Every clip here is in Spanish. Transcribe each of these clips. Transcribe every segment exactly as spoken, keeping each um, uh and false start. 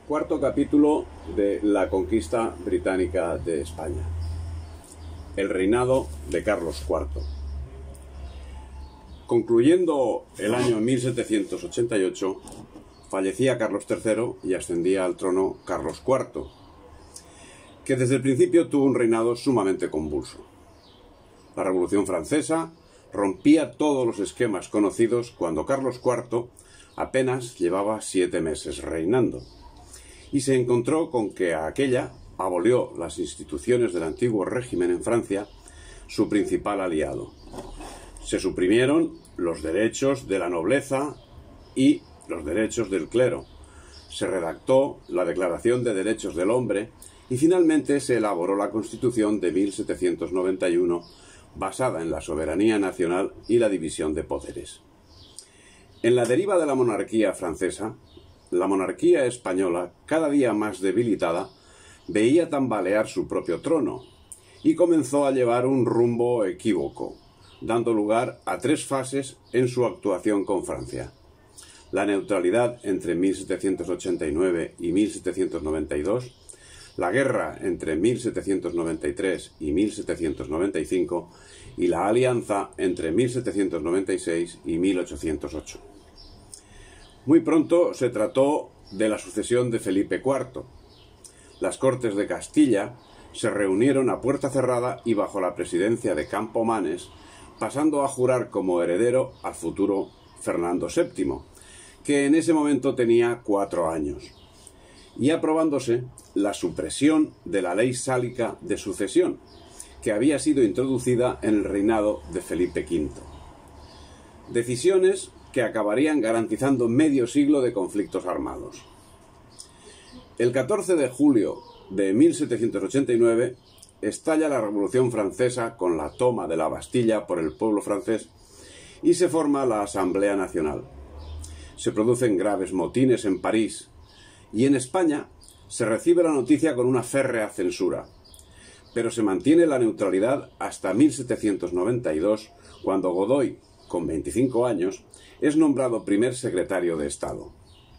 Cuarto capítulo de la conquista británica de España. El reinado de Carlos cuarto. Concluyendo el año mil setecientos ochenta y ocho, fallecía Carlos tercero y ascendía al trono Carlos cuarto, que desde el principio tuvo un reinado sumamente convulso. La Revolución Francesa rompía todos los esquemas conocidos cuando Carlos cuarto apenas llevaba siete meses reinando, y se encontró con que a aquella abolió las instituciones del antiguo régimen en Francia, su principal aliado. Se suprimieron los derechos de la nobleza y los derechos del clero. Se redactó la Declaración de Derechos del Hombre y finalmente se elaboró la Constitución de mil setecientos noventa y uno, basada en la soberanía nacional y la división de poderes. En la deriva de la monarquía francesa, la monarquía española, cada día más debilitada, veía tambalear su propio trono y comenzó a llevar un rumbo equívoco, dando lugar a tres fases en su actuación con Francia. La neutralidad entre mil setecientos ochenta y nueve y mil setecientos noventa y dos, la guerra entre mil setecientos noventa y tres y mil setecientos noventa y cinco y la alianza entre mil setecientos noventa y seis y mil ochocientos ocho. Muy pronto se trató de la sucesión de Felipe cuarto. Las Cortes de Castilla se reunieron a puerta cerrada y bajo la presidencia de Campomanes, pasando a jurar como heredero al futuro Fernando séptimo, que en ese momento tenía cuatro años, y aprobándose la supresión de la ley sálica de sucesión, que había sido introducida en el reinado de Felipe quinto. Decisiones que acabarían garantizando medio siglo de conflictos armados. El catorce de julio de mil setecientos ochenta y nueve estalla la Revolución Francesa con la toma de la Bastilla por el pueblo francés y se forma la Asamblea Nacional. Se producen graves motines en París y en España se recibe la noticia con una férrea censura, pero se mantiene la neutralidad hasta mil setecientos noventa y dos, cuando Godoy, con veinticinco años, es nombrado primer secretario de Estado.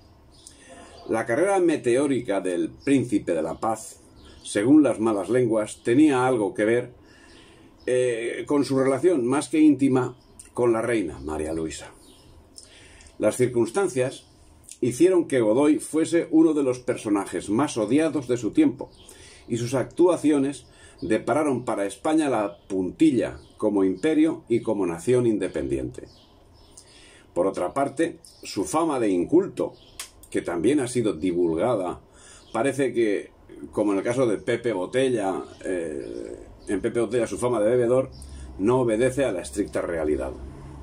La carrera meteórica del Príncipe de la Paz, según las malas lenguas, tenía algo que ver eh, con su relación más que íntima con la reina María Luisa. Las circunstancias hicieron que Godoy fuese uno de los personajes más odiados de su tiempo, y sus actuaciones depararon para España la puntilla como imperio y como nación independiente. Por otra parte, su fama de inculto, que también ha sido divulgada, parece que, como en el caso de Pepe Botella, eh, en Pepe Botella su fama de bebedor no obedece a la estricta realidad.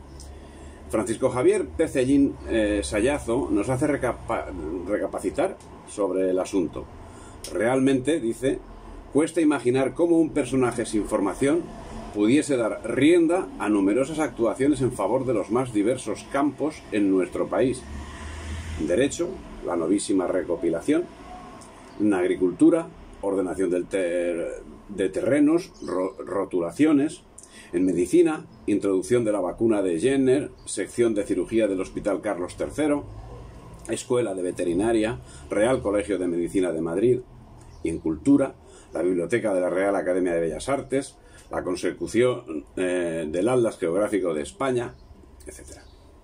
Francisco Javier Pecellín eh, Sayazo nos hace recapa recapacitar sobre el asunto. Realmente, dice, cuesta imaginar cómo un personaje sin formación pudiese dar rienda a numerosas actuaciones en favor de los más diversos campos en nuestro país. Derecho, la novísima recopilación, en agricultura, ordenación del ter de terrenos, ro rotulaciones, en medicina, introducción de la vacuna de Jenner, sección de cirugía del Hospital Carlos tercero, Escuela de Veterinaria, Real Colegio de Medicina de Madrid, y en cultura, la Biblioteca de la Real Academia de Bellas Artes, la consecución eh, del Atlas Geográfico de España, etcétera.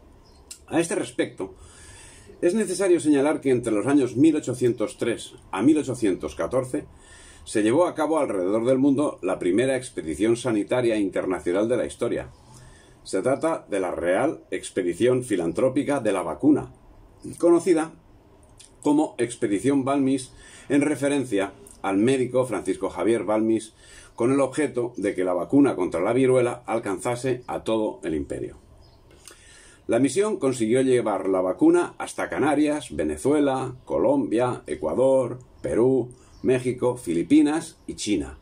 A este respecto, es necesario señalar que entre los años mil ochocientos tres a mil ochocientos catorce se llevó a cabo alrededor del mundo la primera expedición sanitaria internacional de la historia. Se trata de la Real Expedición Filantrópica de la Vacuna, conocida como Expedición Balmis en referencia al médico Francisco Javier Balmis, con el objeto de que la vacuna contra la viruela alcanzase a todo el imperio. La misión consiguió llevar la vacuna hasta Canarias, Venezuela, Colombia, Ecuador, Perú, México, Filipinas y China.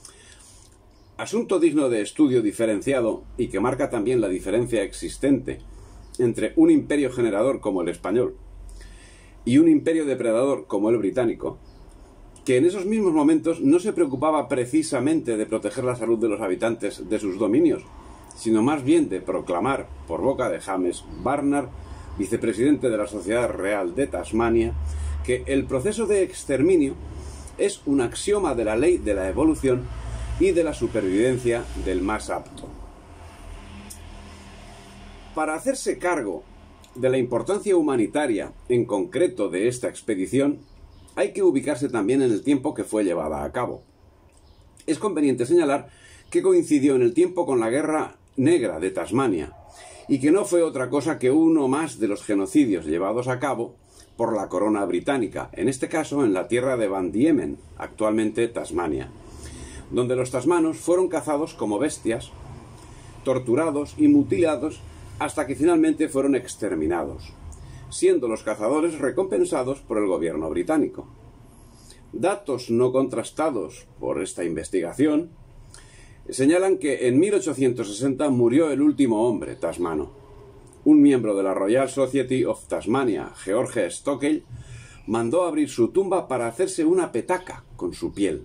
Asunto digno de estudio diferenciado y que marca también la diferencia existente entre un imperio generador como el español y un imperio depredador como el británico, que en esos mismos momentos no se preocupaba precisamente de proteger la salud de los habitantes de sus dominios, sino más bien de proclamar, por boca de James Barnard, vicepresidente de la Sociedad Real de Tasmania, que el proceso de exterminio es un axioma de la ley de la evolución y de la supervivencia del más apto. Para hacerse cargo de la importancia humanitaria en concreto de esta expedición, hay que ubicarse también en el tiempo que fue llevada a cabo. Es conveniente señalar que coincidió en el tiempo con la Guerra Negra de Tasmania, y que no fue otra cosa que uno más de los genocidios llevados a cabo por la corona británica, en este caso en la tierra de Van Diemen, actualmente Tasmania, donde los tasmanos fueron cazados como bestias, torturados y mutilados hasta que finalmente fueron exterminados, siendo los cazadores recompensados por el gobierno británico. Datos no contrastados por esta investigación señalan que en mil ochocientos sesenta murió el último hombre tasmano. Un miembro de la Royal Society of Tasmania, George Stockel, mandó abrir su tumba para hacerse una petaca con su piel.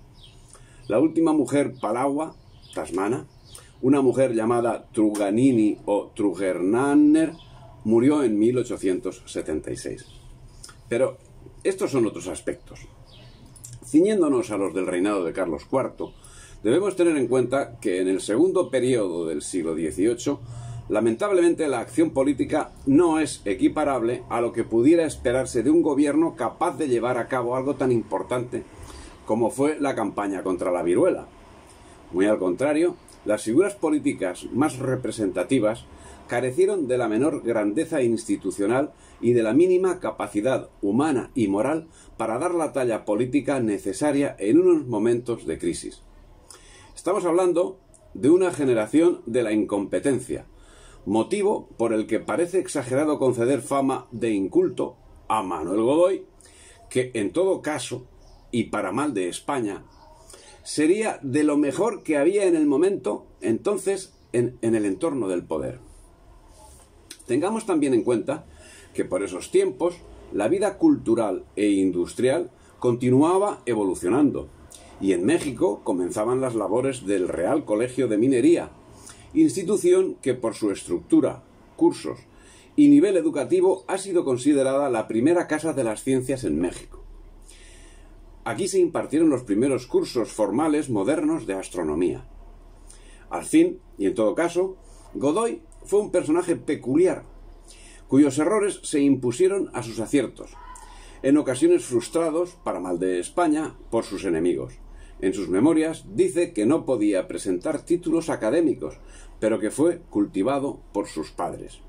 La última mujer palawa, tasmana, una mujer llamada Truganini o Trugernanner, murió en mil ochocientos setenta y seis. Pero estos son otros aspectos. Ciñéndonos a los del reinado de Carlos cuarto, debemos tener en cuenta que en el segundo periodo del siglo dieciocho, lamentablemente la acción política no es equiparable a lo que pudiera esperarse de un gobierno capaz de llevar a cabo algo tan importante como fue la campaña contra la viruela. Muy al contrario, las figuras políticas más representativas carecieron de la menor grandeza institucional y de la mínima capacidad humana y moral para dar la talla política necesaria en unos momentos de crisis. Estamos hablando de una generación de la incompetencia, motivo por el que parece exagerado conceder fama de inculto a Manuel Godoy, que en todo caso, y para mal de España, sería de lo mejor que había en el momento, entonces, en, en el entorno del poder. Tengamos también en cuenta que por esos tiempos la vida cultural e industrial continuaba evolucionando, y en México comenzaban las labores del Real Colegio de Minería, institución que por su estructura, cursos y nivel educativo ha sido considerada la primera casa de las ciencias en México. Aquí se impartieron los primeros cursos formales modernos de astronomía. Al fin, y en todo caso, Godoy fue un personaje peculiar, cuyos errores se impusieron a sus aciertos, en ocasiones frustrados, para mal de España, por sus enemigos. En sus memorias dice que no podía presentar títulos académicos, pero que fue cultivado por sus padres.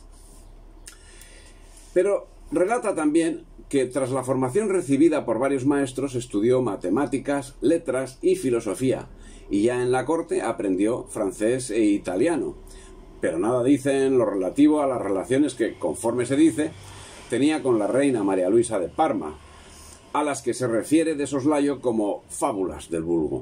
Pero relata también que tras la formación recibida por varios maestros estudió matemáticas, letras y filosofía, y ya en la corte aprendió francés e italiano. Pero nada dice en lo relativo a las relaciones que, conforme se dice, tenía con la reina María Luisa de Parma, a las que se refiere de soslayo como fábulas del vulgo.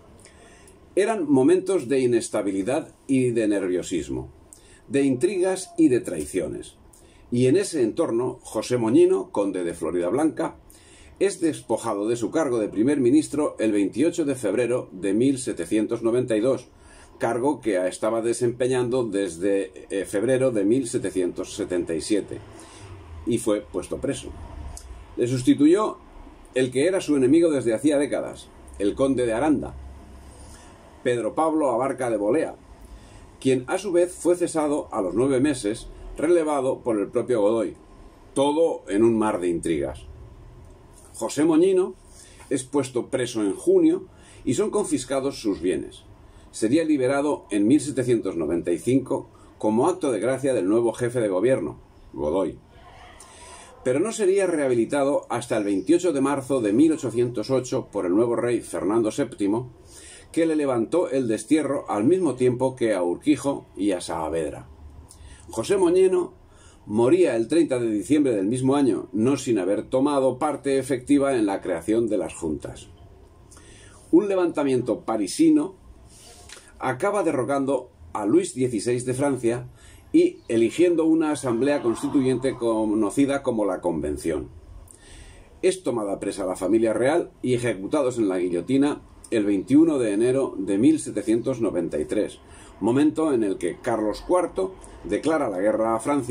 Eran momentos de inestabilidad y de nerviosismo, de intrigas y de traiciones. Y en ese entorno, José Moñino, conde de Floridablanca, es despojado de su cargo de primer ministro el veintiocho de febrero de mil setecientos noventa y dos, cargo que estaba desempeñando desde eh, febrero de mil setecientos setenta y siete, y fue puesto preso. Le sustituyó el que era su enemigo desde hacía décadas, el conde de Aranda, Pedro Pablo Abarca de Bolea, quien a su vez fue cesado a los nueve meses, relevado por el propio Godoy, todo en un mar de intrigas. José Moñino es puesto preso en junio y son confiscados sus bienes. Sería liberado en mil setecientos noventa y cinco como acto de gracia del nuevo jefe de gobierno, Godoy. Pero no sería rehabilitado hasta el veintiocho de marzo de mil ochocientos ocho por el nuevo rey Fernando séptimo, que le levantó el destierro al mismo tiempo que a Urquijo y a Saavedra. José Moñino moría el treinta de diciembre del mismo año, no sin haber tomado parte efectiva en la creación de las juntas. Un levantamiento parisino acaba derrocando a Luis dieciséis de Francia y eligiendo una asamblea constituyente conocida como la Convención. Es tomada presa la familia real y ejecutados en la guillotina el veintiuno de enero de mil setecientos noventa y tres, momento en el que Carlos cuarto declara la guerra a Francia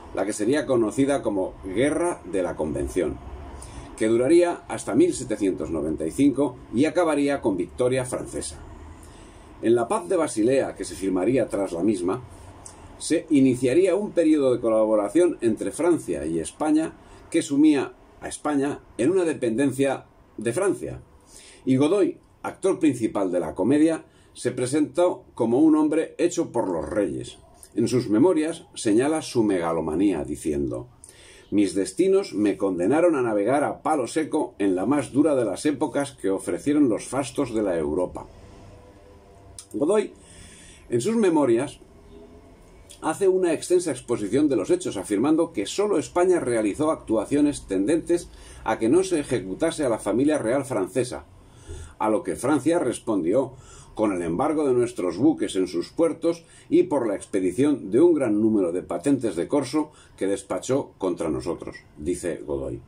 la que sería conocida como Guerra de la Convención, que duraría hasta mil setecientos noventa y cinco y acabaría con victoria francesa. En la Paz de Basilea, que se firmaría tras la misma, se iniciaría un periodo de colaboración entre Francia y España que sumía a España en una dependencia de Francia. Y Godoy, actor principal de la comedia, se presentó como un hombre hecho por los reyes. En sus memorias señala su megalomanía diciendo: «Mis destinos me condenaron a navegar a palo seco en la más dura de las épocas que ofrecieron los fastos de la Europa». Godoy, en sus memorias, hace una extensa exposición de los hechos, afirmando que sólo España realizó actuaciones tendentes a que no se ejecutase a la familia real francesa, a lo que Francia respondió con el embargo de nuestros buques en sus puertos y por la expedición de un gran número de patentes de corso que despachó contra nosotros, dice Godoy.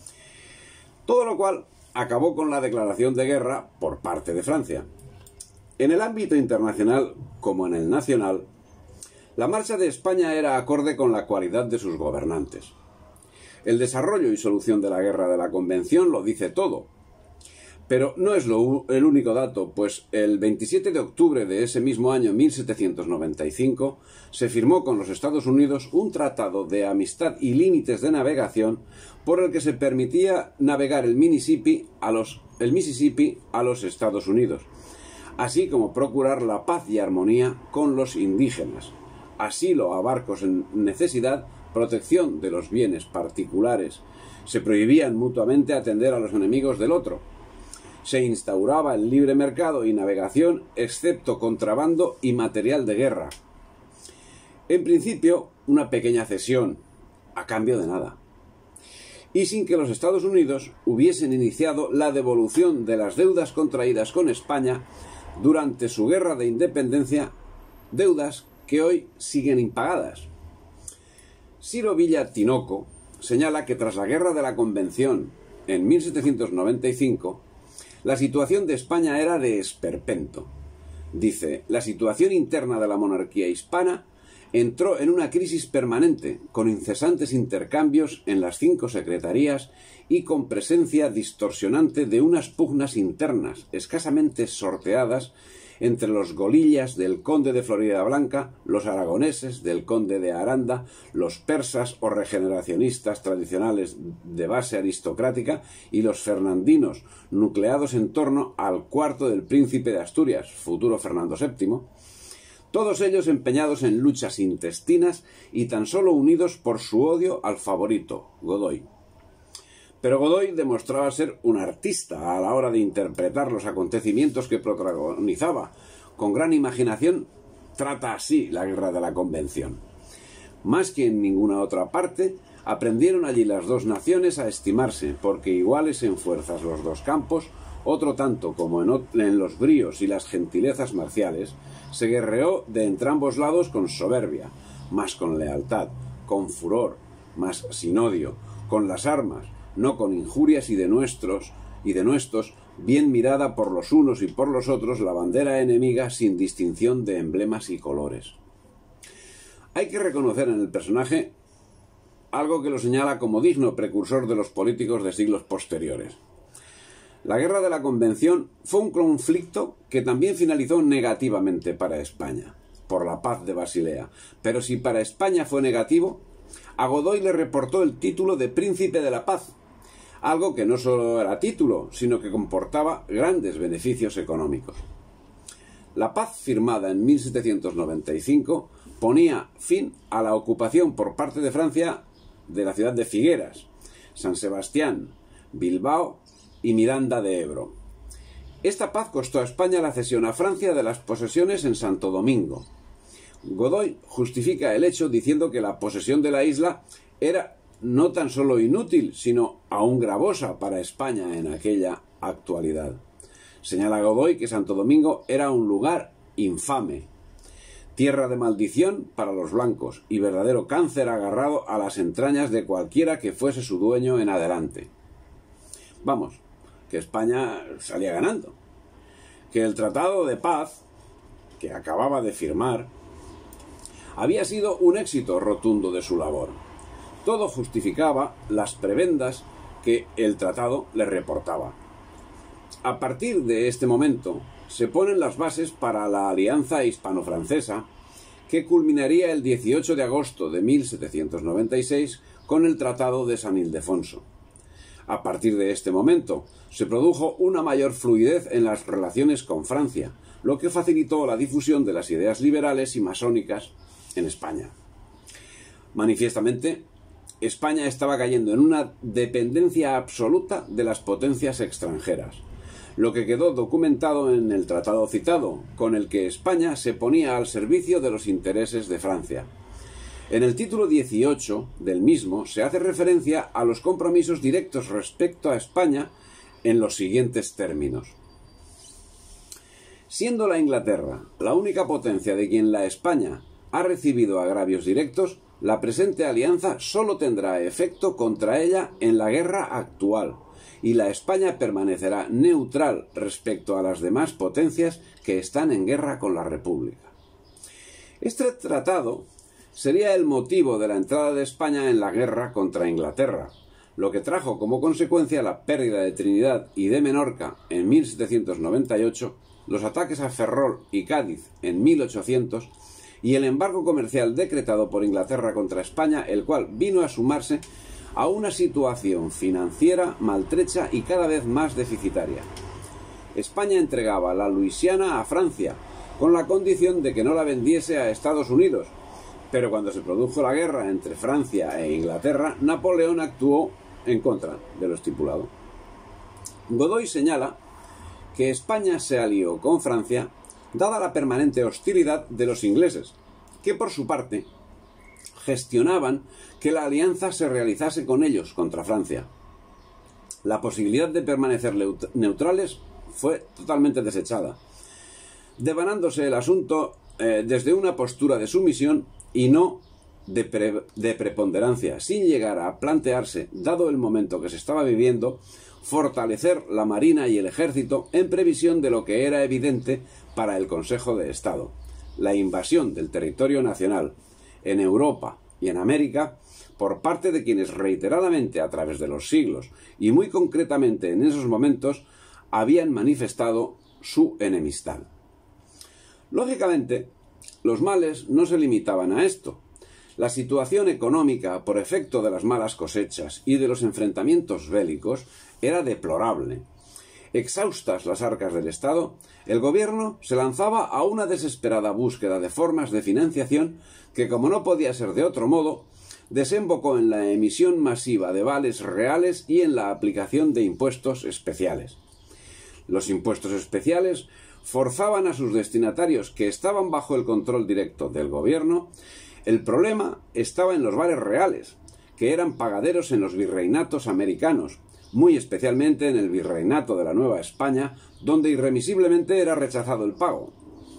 Todo lo cual acabó con la declaración de guerra por parte de Francia. En el ámbito internacional, como en el nacional, la marcha de España era acorde con la cualidad de sus gobernantes. El desarrollo y solución de la Guerra de la Convención lo dice todo. Pero no es lo, el único dato, pues el veintisiete de octubre de ese mismo año mil setecientos noventa y cinco se firmó con los Estados Unidos un tratado de amistad y límites de navegación por el que se permitía navegar el Mississippi a los, el Mississippi a los Estados Unidos, así como procurar la paz y armonía con los indígenas, asilo a barcos en necesidad, protección de los bienes particulares. Se prohibían mutuamente atender a los enemigos del otro. Se instauraba el libre mercado y navegación, excepto contrabando y material de guerra. En principio, una pequeña cesión, a cambio de nada. Y sin que los Estados Unidos hubiesen iniciado la devolución de las deudas contraídas con España durante su guerra de independencia, deudas que hoy siguen impagadas. Ciro Villa Tinoco señala que tras la Guerra de la Convención en mil setecientos noventa y cinco, la situación de España era de esperpento. Dice: la situación interna de la monarquía hispana entró en una crisis permanente, con incesantes intercambios en las cinco secretarías y con presencia distorsionante de unas pugnas internas escasamente sorteadas entre los golillas del conde de Floridablanca, los aragoneses del conde de Aranda, los persas o regeneracionistas tradicionales de base aristocrática y los fernandinos, nucleados en torno al cuarto del príncipe de Asturias, futuro Fernando séptimo, todos ellos empeñados en luchas intestinas y tan solo unidos por su odio al favorito, Godoy. Pero Godoy demostraba ser un artista a la hora de interpretar los acontecimientos que protagonizaba. Con gran imaginación trata así la Guerra de la Convención. Más que en ninguna otra parte, aprendieron allí las dos naciones a estimarse, porque iguales en fuerzas los dos campos, otro tanto como en, en los bríos y las gentilezas marciales, se guerreó de entrambos lados con soberbia, mas con lealtad, con furor, mas sin odio, con las armas, no con injurias, y de nuestros y de nuestros, bien mirada por los unos y por los otros la bandera enemiga sin distinción de emblemas y colores. Hay que reconocer en el personaje algo que lo señala como digno precursor de los políticos de siglos posteriores. La Guerra de la Convención fue un conflicto que también finalizó negativamente para España, por la Paz de Basilea, pero si para España fue negativo, a Godoy le reportó el título de Príncipe de la Paz, algo que no solo era título, sino que comportaba grandes beneficios económicos. La paz firmada en mil setecientos noventa y cinco ponía fin a la ocupación por parte de Francia de la ciudad de Figueras, San Sebastián, Bilbao y Miranda de Ebro. Esta paz costó a España la cesión a Francia de las posesiones en Santo Domingo. Godoy justifica el hecho diciendo que la posesión de la isla era no tan solo inútil, sino aún gravosa para España en aquella actualidad. Señala Godoy que Santo Domingo era un lugar infame, tierra de maldición para los blancos y verdadero cáncer agarrado a las entrañas de cualquiera que fuese su dueño en adelante. Vamos, que España salía ganando, que el Tratado de Paz, que acababa de firmar, había sido un éxito rotundo de su labor. todo justificaba las prebendas que el tratado le reportaba. A partir de este momento se ponen las bases para la alianza hispano-francesa, que culminaría el dieciocho de agosto de mil setecientos noventa y seis con el Tratado de San Ildefonso. A partir de este momento se produjo una mayor fluidez en las relaciones con Francia, lo que facilitó la difusión de las ideas liberales y masónicas en España. Manifiestamente, España estaba cayendo en una dependencia absoluta de las potencias extranjeras, lo que quedó documentado en el tratado citado, con el que España se ponía al servicio de los intereses de Francia. En el título dieciocho del mismo se hace referencia a los compromisos directos respecto a España en los siguientes términos. Siendo la Inglaterra la única potencia de quien la España ha recibido agravios directos, la presente alianza sólo tendrá efecto contra ella en la guerra actual, y la España permanecerá neutral respecto a las demás potencias que están en guerra con la República. Este tratado sería el motivo de la entrada de España en la guerra contra Inglaterra, lo que trajo como consecuencia la pérdida de Trinidad y de Menorca en mil setecientos noventa y ocho, los ataques a Ferrol y Cádiz en mil ochocientos y el embargo comercial decretado por Inglaterra contra España, el cual vino a sumarse a una situación financiera maltrecha y cada vez más deficitaria. España entregaba la Luisiana a Francia, con la condición de que no la vendiese a Estados Unidos, pero cuando se produjo la guerra entre Francia e Inglaterra, Napoleón actuó en contra de lo estipulado. Godoy señala que España se alió con Francia dada la permanente hostilidad de los ingleses, que por su parte gestionaban que la alianza se realizase con ellos contra Francia. La posibilidad de permanecer neutrales fue totalmente desechada, devanándose el asunto eh, desde una postura de sumisión y no de, pre de preponderancia, sin llegar a plantearse, dado el momento que se estaba viviendo, fortalecer la Marina y el Ejército en previsión de lo que era evidente para el Consejo de Estado: la invasión del territorio nacional en Europa y en América por parte de quienes reiteradamente a través de los siglos y muy concretamente en esos momentos habían manifestado su enemistad. Lógicamente, los males no se limitaban a esto. La situación económica, por efecto de las malas cosechas y de los enfrentamientos bélicos, era deplorable. Exhaustas las arcas del Estado, el gobierno se lanzaba a una desesperada búsqueda de formas de financiación que, como no podía ser de otro modo, desembocó en la emisión masiva de vales reales y en la aplicación de impuestos especiales. Los impuestos especiales forzaban a sus destinatarios, que estaban bajo el control directo del gobierno. El problema estaba en los vales reales, que eran pagaderos en los virreinatos americanos, muy especialmente en el virreinato de la Nueva España, donde irremisiblemente era rechazado el pago.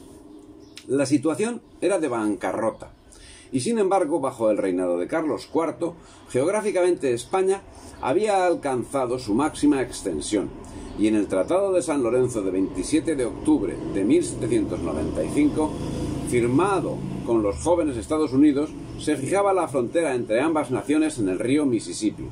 La situación era de bancarrota, y sin embargo, bajo el reinado de Carlos cuarto, geográficamente España había alcanzado su máxima extensión, y en el Tratado de San Lorenzo de veintisiete de octubre de mil setecientos noventa y cinco, firmado con los jóvenes Estados Unidos, se fijaba la frontera entre ambas naciones en el río Mississippi.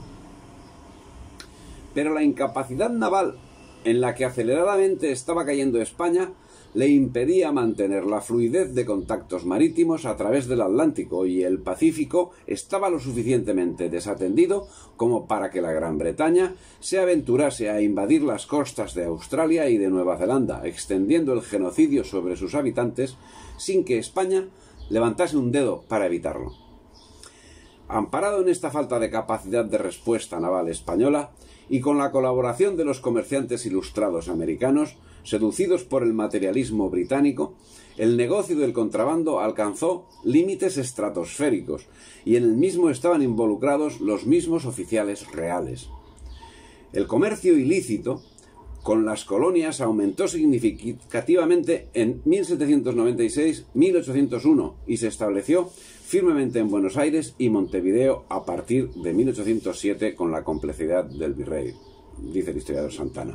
Pero la incapacidad naval en la que aceleradamente estaba cayendo España le impedía mantener la fluidez de contactos marítimos a través del Atlántico, y el Pacífico estaba lo suficientemente desatendido como para que la Gran Bretaña se aventurase a invadir las costas de Australia y de Nueva Zelanda, extendiendo el genocidio sobre sus habitantes sin que España levantase un dedo para evitarlo. Amparado en esta falta de capacidad de respuesta naval española, y con la colaboración de los comerciantes ilustrados americanos, seducidos por el materialismo británico, el negocio del contrabando alcanzó límites estratosféricos, y en el mismo estaban involucrados los mismos oficiales reales. El comercio ilícito con las colonias aumentó significativamente en mil setecientos noventa y seis a mil ochocientos uno y se estableció firmemente en Buenos Aires y Montevideo a partir de mil ochocientos siete con la complicidad del virrey, dice el historiador Santana.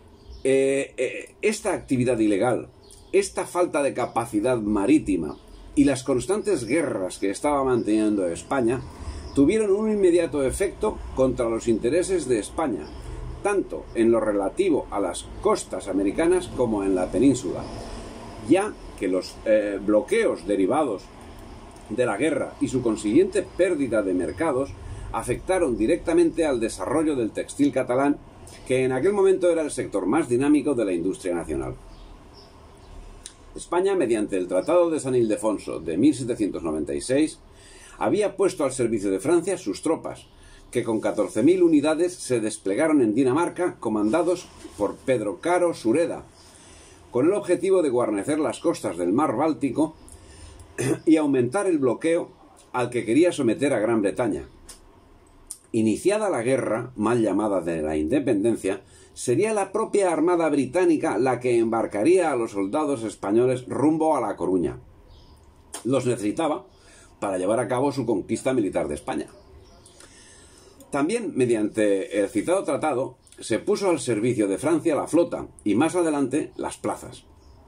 Eh, eh, esta actividad ilegal, esta falta de capacidad marítima y las constantes guerras que estaba manteniendo España tuvieron un inmediato efecto contra los intereses de España, tanto en lo relativo a las costas americanas como en la península, ya que los eh, bloqueos derivados de la guerra y su consiguiente pérdida de mercados afectaron directamente al desarrollo del textil catalán, que en aquel momento era el sector más dinámico de la industria nacional. España, mediante el Tratado de San Ildefonso de mil setecientos noventa y seis, había puesto al servicio de Francia sus tropas, que con catorce mil unidades se desplegaron en Dinamarca, comandados por Pedro Caro Sureda, con el objetivo de guarnecer las costas del mar Báltico y aumentar el bloqueo al que quería someter a Gran Bretaña. Iniciada la guerra, mal llamada de la independencia, sería la propia Armada Británica la que embarcaría a los soldados españoles rumbo a La Coruña. Los necesitaba para llevar a cabo su conquista militar de España. También, mediante el citado tratado, se puso al servicio de Francia la flota y, más adelante, las plazas.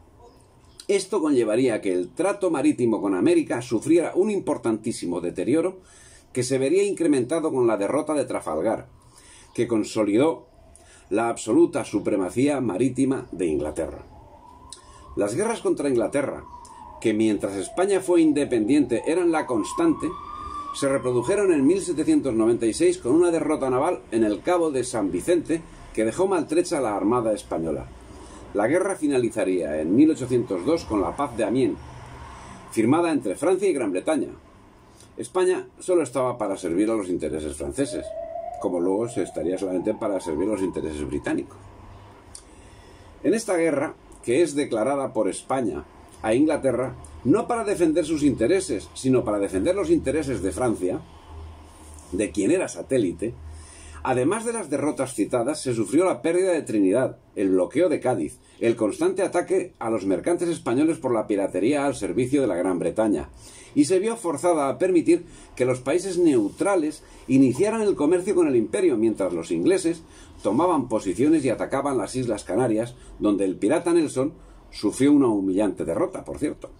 Esto conllevaría que el trato marítimo con América sufriera un importantísimo deterioro que se vería incrementado con la derrota de Trafalgar, que consolidó la absoluta supremacía marítima de Inglaterra. Las guerras contra Inglaterra, que mientras España fue independiente eran la constante, se reprodujeron en mil setecientos noventa y seis con una derrota naval en el Cabo de San Vicente que dejó maltrecha a la Armada española. La guerra finalizaría en mil ochocientos dos con la Paz de Amiens, firmada entre Francia y Gran Bretaña. España solo estaba para servir a los intereses franceses, como luego se estaría solamente para servir a los intereses británicos. En esta guerra, que es declarada por España a Inglaterra, no para defender sus intereses, sino para defender los intereses de Francia, de quien era satélite, además de las derrotas citadas, se sufrió la pérdida de Trinidad, el bloqueo de Cádiz, el constante ataque a los mercantes españoles por la piratería al servicio de la Gran Bretaña, y se vio forzada a permitir que los países neutrales iniciaran el comercio con el imperio, mientras los ingleses tomaban posiciones y atacaban las Islas Canarias, donde el pirata Nelson sufrió una humillante derrota, por cierto.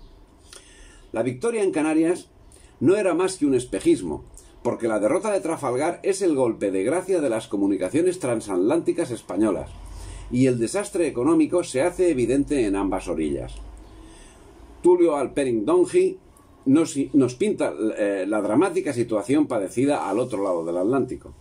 La victoria en Canarias no era más que un espejismo, porque la derrota de Trafalgar es el golpe de gracia de las comunicaciones transatlánticas españolas, y el desastre económico se hace evidente en ambas orillas. Tulio Alperin Dongi nos, nos pinta eh, la dramática situación padecida al otro lado del Atlántico.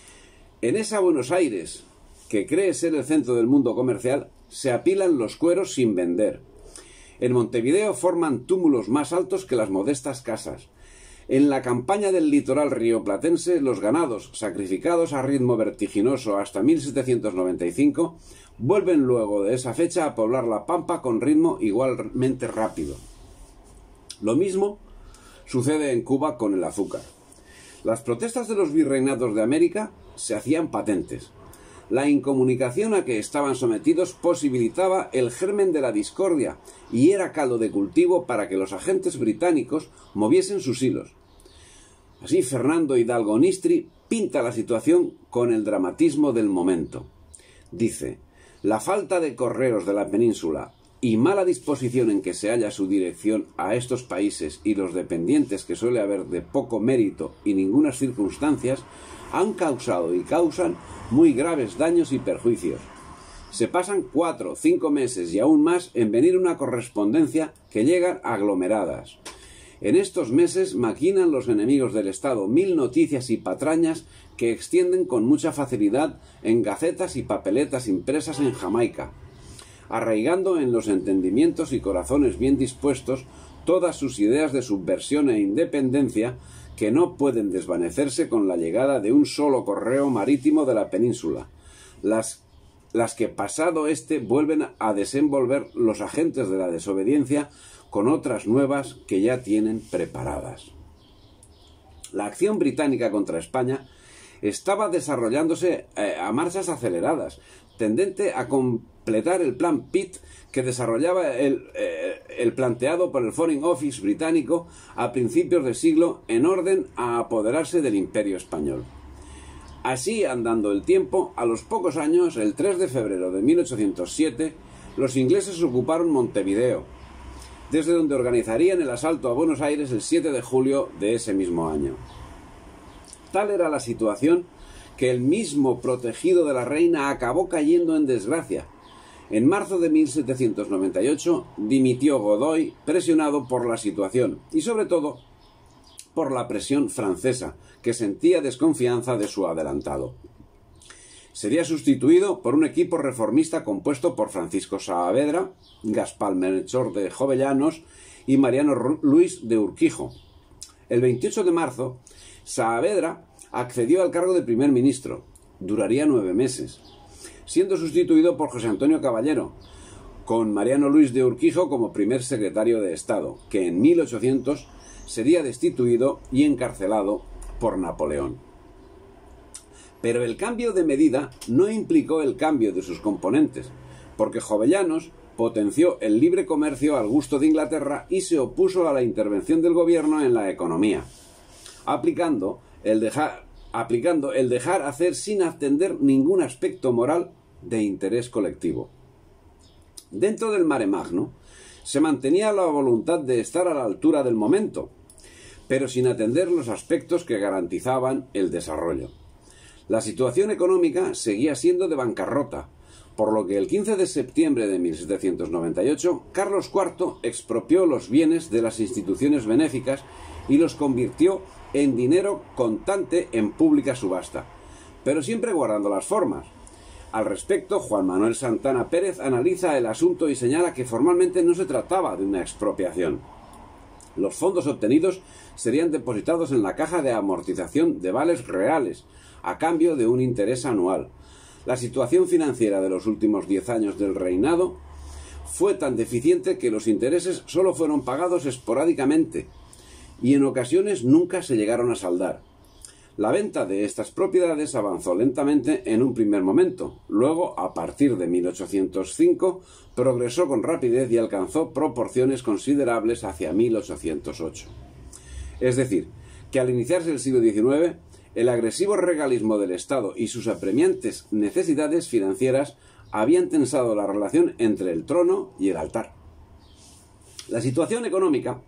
En esa Buenos Aires, que cree ser el centro del mundo comercial, se apilan los cueros sin vender. En Montevideo forman túmulos más altos que las modestas casas. En la campaña del litoral rioplatense, los ganados, sacrificados a ritmo vertiginoso hasta mil setecientos noventa y cinco, vuelven luego de esa fecha a poblar la pampa con ritmo igualmente rápido. Lo mismo sucede en Cuba con el azúcar. Las protestas de los virreinatos de América se hacían patentes. La incomunicación a que estaban sometidos posibilitaba el germen de la discordia y era caldo de cultivo para que los agentes británicos moviesen sus hilos. Así, Fernando Hidalgo Nistri pinta la situación con el dramatismo del momento. Dice: la falta de correos de la península y mala disposición en que se halla su dirección a estos países y los dependientes que suele haber de poco mérito y ningunas circunstancias han causado y causan muy graves daños y perjuicios. Se pasan cuatro, cinco meses y aún más en venir una correspondencia que llegan aglomeradas. En estos meses maquinan los enemigos del Estado mil noticias y patrañas que extienden con mucha facilidad en gacetas y papeletas impresas en Jamaica, arraigando en los entendimientos y corazones bien dispuestos todas sus ideas de subversión e independencia que no pueden desvanecerse con la llegada de un solo correo marítimo de la península, las, las que pasado este vuelven a desenvolver los agentes de la desobediencia con otras nuevas que ya tienen preparadas. La acción británica contra España estaba desarrollándose eh, a marchas aceleradas, tendente a completar el plan Pitt que desarrollaba el, eh, el planteado por el Foreign Office británico a principios de siglo en orden a apoderarse del Imperio español. Así, andando el tiempo, a los pocos años, el tres de febrero de mil ochocientos siete, los ingleses ocuparon Montevideo, desde donde organizarían el asalto a Buenos Aires el siete de julio de ese mismo año. Tal era la situación que el mismo protegido de la reina acabó cayendo en desgracia. En marzo de mil setecientos noventa y ocho dimitió Godoy, presionado por la situación y sobre todo por la presión francesa, que sentía desconfianza de su adelantado. Sería sustituido por un equipo reformista compuesto por Francisco Saavedra, Gaspar Melchor de Jovellanos y Mariano Luis de Urquijo. El veintiocho de marzo, Saavedra accedió al cargo de primer ministro. Duraría nueve meses, siendo sustituido por José Antonio Caballero, con Mariano Luis de Urquijo como primer secretario de Estado, que en mil ochocientos sería destituido y encarcelado por Napoleón. Pero el cambio de medida no implicó el cambio de sus componentes, porque Jovellanos potenció el libre comercio al gusto de Inglaterra y se opuso a la intervención del gobierno en la economía, aplicando el dejar, aplicando el dejar hacer sin atender ningún aspecto moral de interés colectivo. Dentro del mare magno se mantenía la voluntad de estar a la altura del momento, pero sin atender los aspectos que garantizaban el desarrollo. La situación económica seguía siendo de bancarrota, por lo que el quince de septiembre de mil setecientos noventa y ocho, Carlos cuarto expropió los bienes de las instituciones benéficas y los convirtió en dinero contante en pública subasta, pero siempre guardando las formas. Al respecto, Juan Manuel Santana Pérez analiza el asunto y señala que formalmente no se trataba de una expropiación. Los fondos obtenidos serían depositados en la caja de amortización de vales reales, a cambio de un interés anual. La situación financiera de los últimos diez años del reinado fue tan deficiente que los intereses solo fueron pagados esporádicamente y en ocasiones nunca se llegaron a saldar. La venta de estas propiedades avanzó lentamente en un primer momento, luego, a partir de mil ochocientos cinco, progresó con rapidez y alcanzó proporciones considerables hacia mil ochocientos ocho. Es decir, que al iniciarse el siglo diecinueve, el agresivo regalismo del Estado y sus apremiantes necesidades financieras habían tensado la relación entre el trono y el altar. La situación económica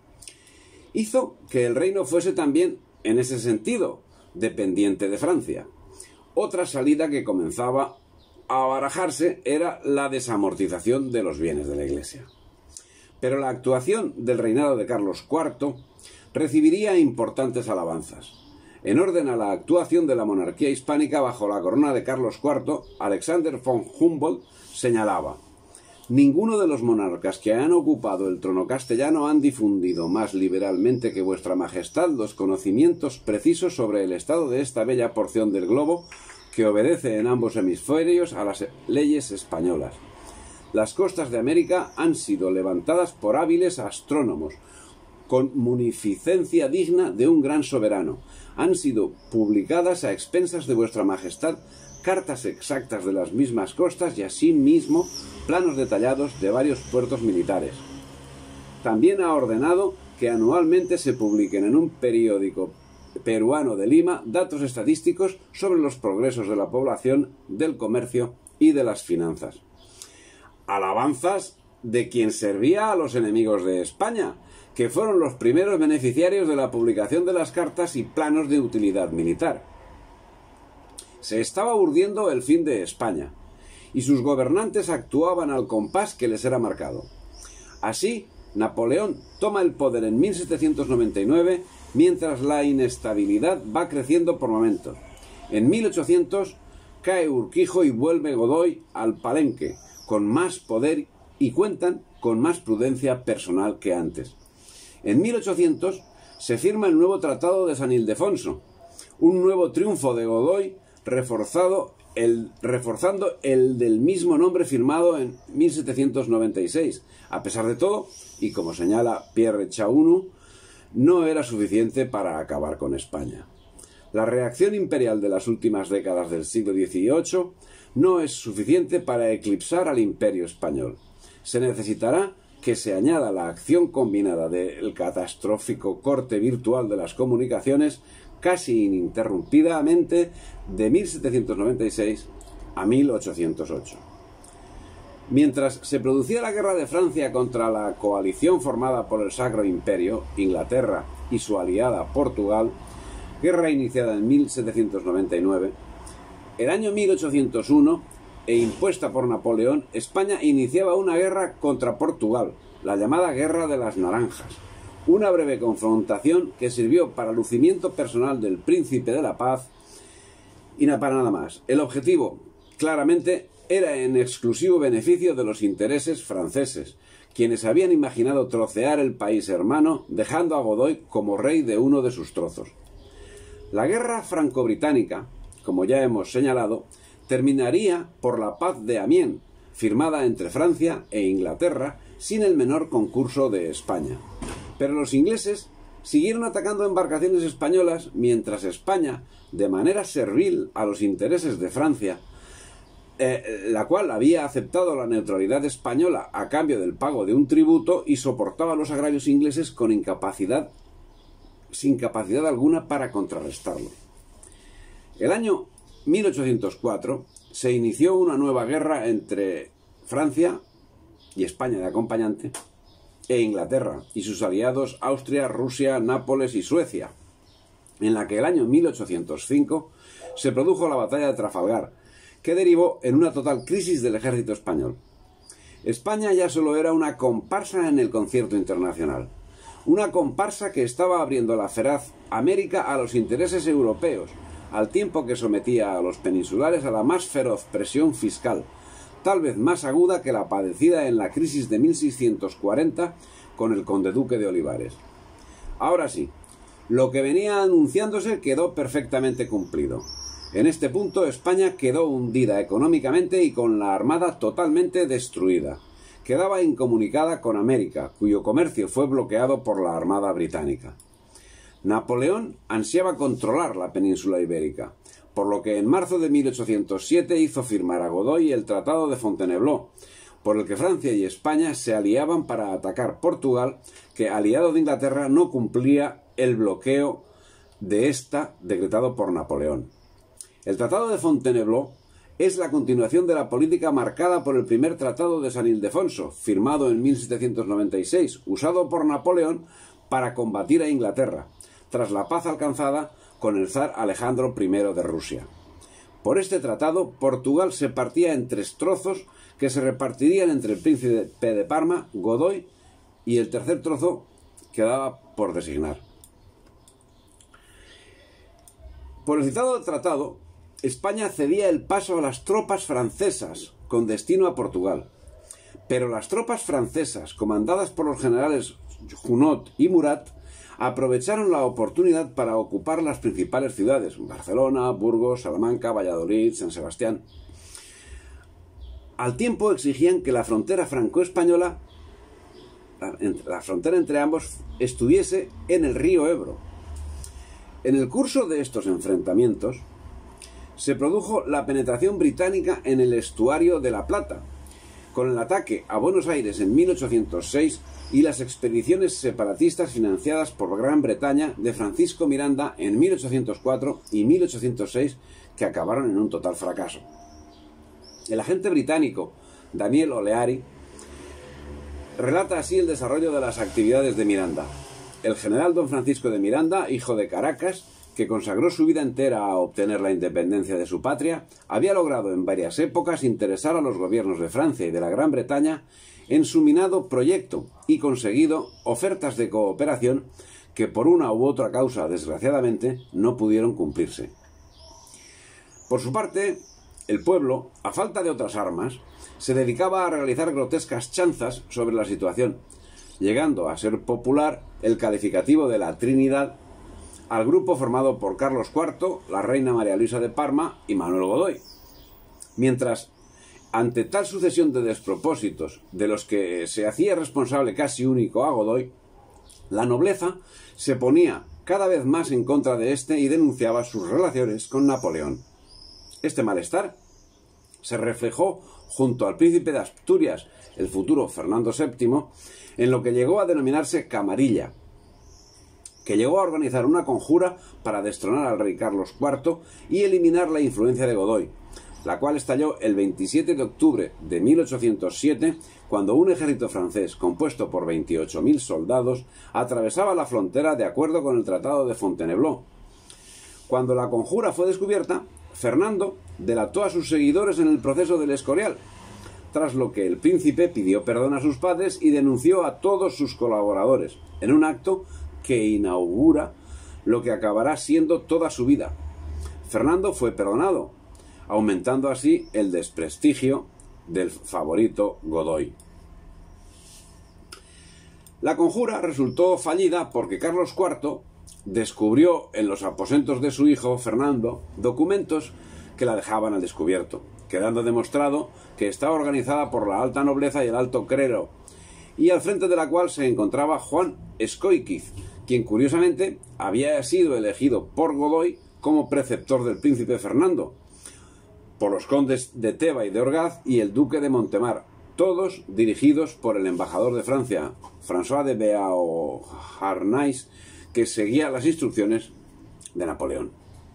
hizo que el reino fuese también, en ese sentido, dependiente de Francia. Otra salida que comenzaba a barajarse era la desamortización de los bienes de la Iglesia. Pero la actuación del reinado de Carlos cuarto recibiría importantes alabanzas. En orden a la actuación de la monarquía hispánica bajo la corona de Carlos cuarto, Alexander von Humboldt señalaba: ninguno de los monarcas que han ocupado el trono castellano han difundido más liberalmente que vuestra majestad los conocimientos precisos sobre el estado de esta bella porción del globo que obedece en ambos hemisferios a las leyes españolas. Las costas de América han sido levantadas por hábiles astrónomos, con munificencia digna de un gran soberano. Han sido publicadas a expensas de vuestra majestad cartas exactas de las mismas costas y asimismo planos detallados de varios puertos militares. También ha ordenado que anualmente se publiquen en un periódico peruano de Lima datos estadísticos sobre los progresos de la población, del comercio y de las finanzas. Alabanzas de quien servía a los enemigos de España, que fueron los primeros beneficiarios de la publicación de las cartas y planos de utilidad militar. Se estaba urdiendo el fin de España, y sus gobernantes actuaban al compás que les era marcado. Así, Napoleón toma el poder en mil setecientos noventa y nueve, mientras la inestabilidad va creciendo por momentos. En mil ochocientos cae Urquijo y vuelve Godoy al palenque, con más poder y cuentan con más prudencia personal que antes. En mil ochocientos se firma el nuevo Tratado de San Ildefonso, un nuevo triunfo de Godoy reforzado el, reforzando el del mismo nombre firmado en mil setecientos noventa y seis. A pesar de todo, y como señala Pierre Chaunu, no era suficiente para acabar con España. La reacción imperial de las últimas décadas del siglo dieciocho no es suficiente para eclipsar al imperio español. Se necesitará que se añada la acción combinada del catastrófico corte virtual de las comunicaciones casi ininterrumpidamente de mil setecientos noventa y seis a mil ochocientos ocho. Mientras se producía la guerra de Francia contra la coalición formada por el Sacro Imperio, Inglaterra y su aliada Portugal, guerra iniciada en mil setecientos noventa y nueve, el año mil ochocientos uno, e impuesta por Napoleón, España iniciaba una guerra contra Portugal, la llamada Guerra de las Naranjas, una breve confrontación que sirvió para lucimiento personal del Príncipe de la Paz y no para nada más. El objetivo, claramente, era en exclusivo beneficio de los intereses franceses, quienes habían imaginado trocear el país hermano, dejando a Godoy como rey de uno de sus trozos. La guerra franco-británica, como ya hemos señalado, terminaría por la Paz de Amiens, firmada entre Francia e Inglaterra, sin el menor concurso de España. Pero los ingleses siguieron atacando embarcaciones españolas, mientras España, de manera servil a los intereses de Francia, eh, la cual había aceptado la neutralidad española a cambio del pago de un tributo y soportaba los agravios ingleses con incapacidad, sin capacidad alguna para contrarrestarlo. El año mil ochocientos cuatro se inició una nueva guerra entre Francia y España de acompañante e Inglaterra y sus aliados Austria, Rusia, Nápoles y Suecia, en la que el año mil ochocientos cinco se produjo la batalla de Trafalgar, que derivó en una total crisis del ejército español. España ya solo era una comparsa en el concierto internacional, una comparsa que estaba abriendo la feraz América a los intereses europeos, al tiempo que sometía a los peninsulares a la más feroz presión fiscal, tal vez más aguda que la padecida en la crisis de mil seiscientos cuarenta con el conde-duque de Olivares. Ahora sí, lo que venía anunciándose quedó perfectamente cumplido. En este punto España quedó hundida económicamente y con la armada totalmente destruida. Quedaba incomunicada con América, cuyo comercio fue bloqueado por la armada británica. Napoleón ansiaba controlar la península ibérica, por lo que en marzo de mil ochocientos siete hizo firmar a Godoy el Tratado de Fontainebleau, por el que Francia y España se aliaban para atacar Portugal, que, aliado de Inglaterra, no cumplía el bloqueo de esta decretado por Napoleón. El Tratado de Fontainebleau es la continuación de la política marcada por el primer Tratado de San Ildefonso, firmado en mil setecientos noventa y seis, usado por Napoleón para combatir a Inglaterra, tras la paz alcanzada con el zar Alejandro primero de Rusia. Por este tratado, Portugal se partía en tres trozos que se repartirían entre el príncipe de Parma, Godoy, y el tercer trozo quedaba por designar. Por el citado tratado, España cedía el paso a las tropas francesas con destino a Portugal, pero las tropas francesas, comandadas por los generales Junot y Murat, aprovecharon la oportunidad para ocupar las principales ciudades: Barcelona, Burgos, Salamanca, Valladolid, San Sebastián. Al tiempo exigían que la frontera franco-española, la frontera entre ambos, estuviese en el río Ebro. En el curso de estos enfrentamientos se produjo la penetración británica en el estuario de la Plata, con el ataque a Buenos Aires en mil ochocientos seis y las expediciones separatistas financiadas por Gran Bretaña de Francisco Miranda en mil ochocientos cuatro y mil ochocientos seis, que acabaron en un total fracaso. El agente británico Daniel O'Leary relata así el desarrollo de las actividades de Miranda. El general don Francisco de Miranda, hijo de Caracas, que consagró su vida entera a obtener la independencia de su patria, había logrado en varias épocas interesar a los gobiernos de Francia y de la Gran Bretaña en su minado proyecto y conseguido ofertas de cooperación que por una u otra causa, desgraciadamente, no pudieron cumplirse. Por su parte, el pueblo, a falta de otras armas, se dedicaba a realizar grotescas chanzas sobre la situación, llegando a ser popular el calificativo de la Trinidad al grupo formado por Carlos cuarto, la reina María Luisa de Parma y Manuel Godoy. Mientras, ante tal sucesión de despropósitos, de los que se hacía responsable casi único a Godoy, la nobleza se ponía cada vez más en contra de éste y denunciaba sus relaciones con Napoleón. Este malestar se reflejó junto al príncipe de Asturias, el futuro Fernando séptimo, en lo que llegó a denominarse Camarilla, que llegó a organizar una conjura para destronar al rey Carlos cuarto y eliminar la influencia de Godoy, la cual estalló el veintisiete de octubre de mil ochocientos siete, cuando un ejército francés compuesto por veintiocho mil soldados atravesaba la frontera de acuerdo con el Tratado de Fontainebleau. Cuando la conjura fue descubierta, Fernando delató a sus seguidores en el proceso del Escorial, tras lo que el príncipe pidió perdón a sus padres y denunció a todos sus colaboradores, en un acto que inaugura lo que acabará siendo toda su vida. Fernando fue perdonado, aumentando así el desprestigio del favorito Godoy. La conjura resultó fallida porque Carlos cuarto descubrió en los aposentos de su hijo Fernando documentos que la dejaban al descubierto, quedando demostrado que estaba organizada por la alta nobleza y el alto clero, y al frente de la cual se encontraba Juan Escóiquiz, quien curiosamente había sido elegido por Godoy como preceptor del príncipe Fernando, por los condes de Teba y de Orgaz y el duque de Montemar, todos dirigidos por el embajador de Francia, François de Beauharnais, que seguía las instrucciones de Napoleón.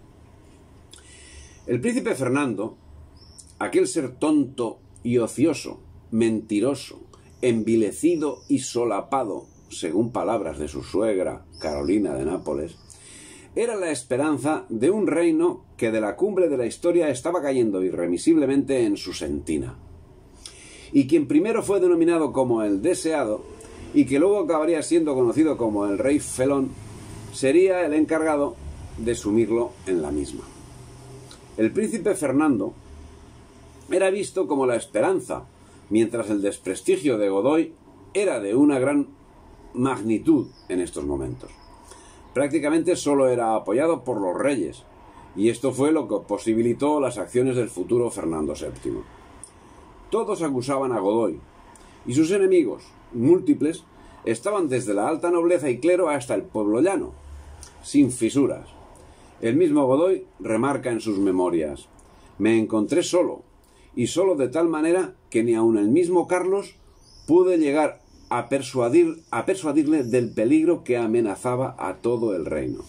El príncipe Fernando, aquel ser tonto y ocioso, mentiroso, envilecido y solapado, según palabras de su suegra, Carolina de Nápoles, era la esperanza de un reino que de la cumbre de la historia estaba cayendo irremisiblemente en su sentina, y quien primero fue denominado como el deseado, y que luego acabaría siendo conocido como el rey felón, sería el encargado de sumirlo en la misma. El príncipe Fernando era visto como la esperanza, mientras el desprestigio de Godoy era de una gran magnitud en estos momentos. Prácticamente solo era apoyado por los reyes, y esto fue lo que posibilitó las acciones del futuro Fernando séptimo. Todos acusaban a Godoy, y sus enemigos, múltiples, estaban desde la alta nobleza y clero hasta el pueblo llano, sin fisuras. El mismo Godoy remarca en sus memorias: «Me encontré solo, y solo de tal manera que ni aun el mismo Carlos pude llegar a, persuadir, a persuadirle del peligro que amenazaba a todo el reino».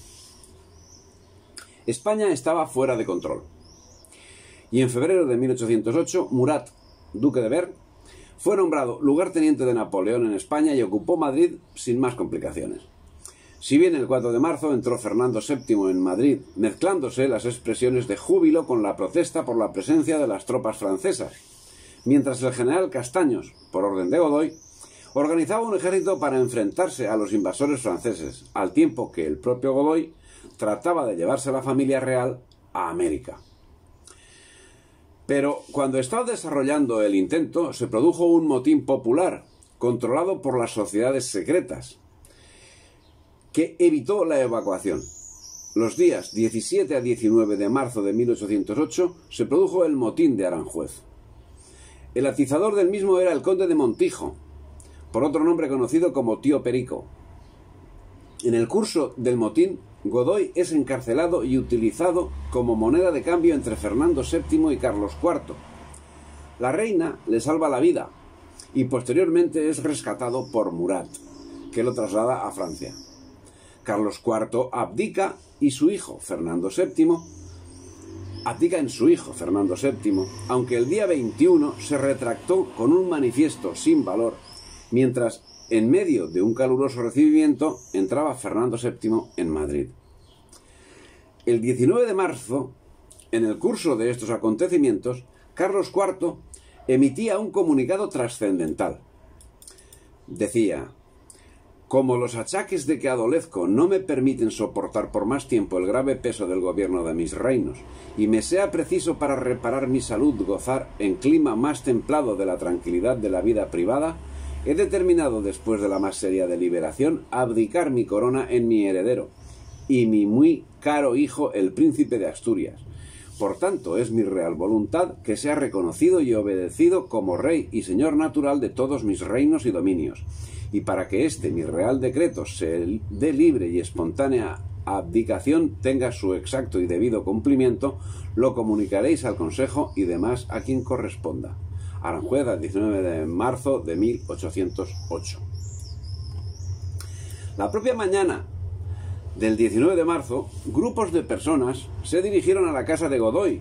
España estaba fuera de control, y en febrero de mil ochocientos ocho, Murat, duque de Berg, fue nombrado lugarteniente de Napoleón en España y ocupó Madrid sin más complicaciones. Si bien el cuatro de marzo entró Fernando séptimo en Madrid, mezclándose las expresiones de júbilo con la protesta por la presencia de las tropas francesas, mientras el general Castaños, por orden de Godoy, organizaba un ejército para enfrentarse a los invasores franceses, al tiempo que el propio Godoy trataba de llevarse a la familia real a América. Pero cuando estaba desarrollando el intento, se produjo un motín popular, controlado por las sociedades secretas, que evitó la evacuación. Los días diecisiete a diecinueve de marzo de mil ochocientos ocho se produjo el motín de Aranjuez. El atizador del mismo era el conde de Montijo, por otro nombre conocido como Tío Perico. En el curso del motín, Godoy es encarcelado y utilizado como moneda de cambio entre Fernando séptimo y Carlos cuarto. La reina le salva la vida y posteriormente es rescatado por Murat, que lo traslada a Francia. Carlos cuarto abdica y su hijo, Fernando séptimo, abdica en su hijo, Fernando séptimo, aunque el día veintiuno se retractó con un manifiesto sin valor, mientras en medio de un caluroso recibimiento entraba Fernando séptimo en Madrid. El diecinueve de marzo, en el curso de estos acontecimientos, Carlos cuarto emitía un comunicado trascendental. Decía: «Como los achaques de que adolezco no me permiten soportar por más tiempo el grave peso del gobierno de mis reinos, y me sea preciso para reparar mi salud gozar en clima más templado de la tranquilidad de la vida privada, he determinado, después de la más seria deliberación, abdicar mi corona en mi heredero, y mi muy caro hijo, el príncipe de Asturias. Por tanto, es mi real voluntad que sea reconocido y obedecido como rey y señor natural de todos mis reinos y dominios, y para que este mi real decreto se dé libre y espontánea abdicación tenga su exacto y debido cumplimiento, lo comunicaréis al Consejo y demás a quien corresponda». Aranjuez, el diecinueve de marzo de mil ochocientos ocho. La propia mañana del diecinueve de marzo, grupos de personas se dirigieron a la casa de Godoy,